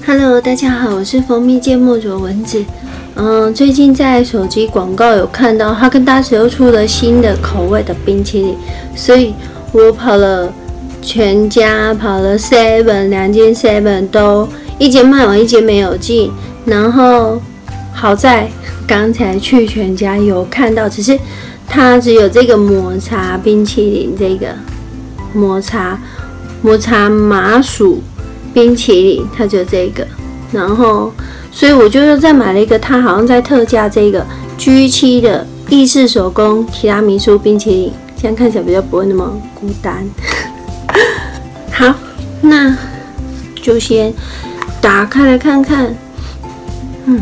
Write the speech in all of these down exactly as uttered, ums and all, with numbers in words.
Hello， 大家好，我是蜂蜜芥末佐蚊子。嗯，最近在手机广告有看到哈根达斯又出了新的口味的冰淇淋，所以我跑了全家，跑了 Seven 两间 Seven 都一间卖完，一间没有进。然后好在刚才去全家有看到，只是它只有这个抹茶冰淇淋，这个抹茶抹茶麻薯冰淇淋，它就这个，然后所以我就又再买了一个，它好像在特价这个 G 七 的意式手工提拉米苏冰淇淋，这样看起来比较不会那么孤单。好，那就先打开来看看，嗯，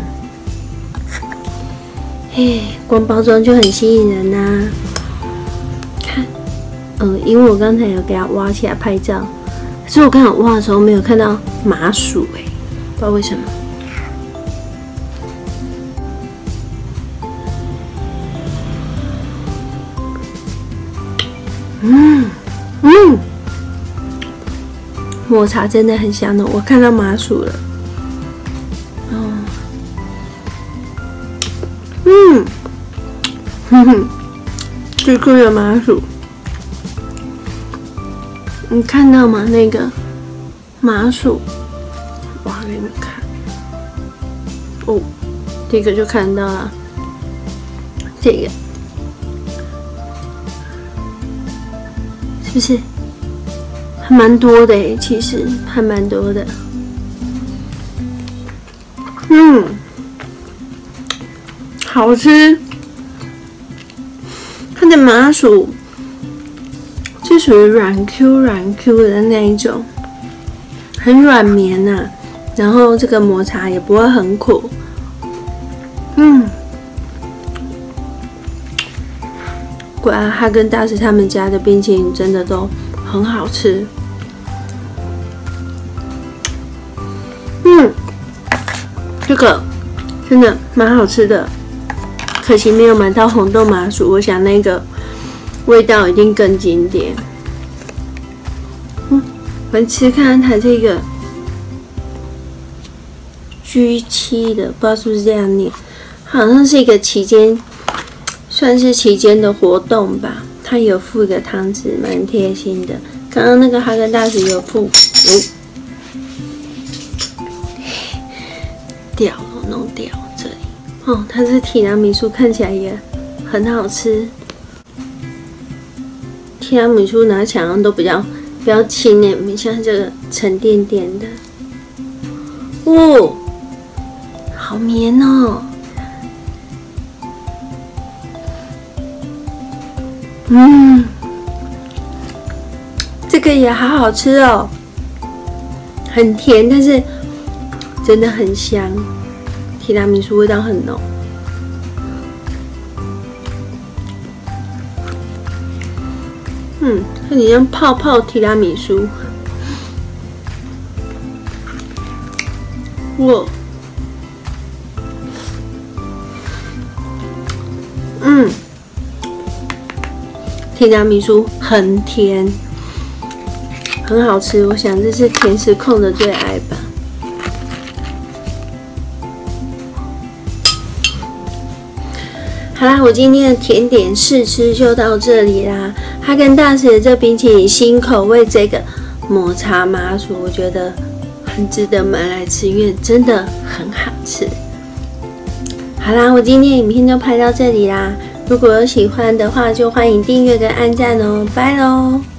嘿，光包装就很吸引人呐、啊。看，嗯，因为我刚才有给它挖起来拍照。可是我刚好挖的时候没有看到麻薯哎、欸，不知道为什么。嗯嗯，抹茶真的很香的，我看到麻薯了。哦，嗯，哼哼，最酷的麻薯。你看到吗？那个麻薯，我给你们看。哦，这个就看到了，这个是不是还蛮多的诶？其实还蛮多的。嗯，好吃。它的麻薯是属于软 Q 软 Q 的那一种，很软绵呐、啊。然后这个抹茶也不会很苦，嗯，果然哈根达斯他们家的冰淇淋真的都很好吃。嗯，这个真的蛮好吃的，可惜没有买到红豆麻薯，我想那个味道一定更经典。嗯，我们吃看它这个 G 七 的，不知道是不是这样念，好像是一个期间，算是期间的活动吧。它有附一个汤匙，蛮贴心的。刚刚那个哈根达斯有附，嗯，掉了，弄掉这里。哦，它这提拉米苏看起来也很好吃。提拉米苏拿起来都比较比较轻诶，没像这个沉甸甸的。哦，好绵哦！嗯，这个也好好吃哦，很甜，但是真的很香。提拉米苏味道很浓。嗯，有点像泡泡提拉米苏。哇，嗯，提拉米苏很甜，很好吃。我想这是甜食控的最爱吧。好啦，我今天的甜点试吃就到这里啦。哈根达斯的这冰淇淋新口味这个抹茶麻薯，我觉得很值得买来吃，因为真的很好吃。好啦，我今天的影片就拍到这里啦。如果有喜欢的话，就欢迎订阅跟按赞哦，拜喽！